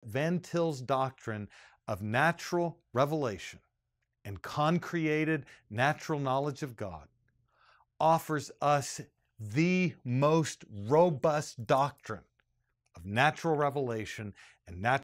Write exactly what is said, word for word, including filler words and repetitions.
Van Til's doctrine of natural revelation and concreated natural knowledge of God offers us the most robust doctrine of natural revelation and natural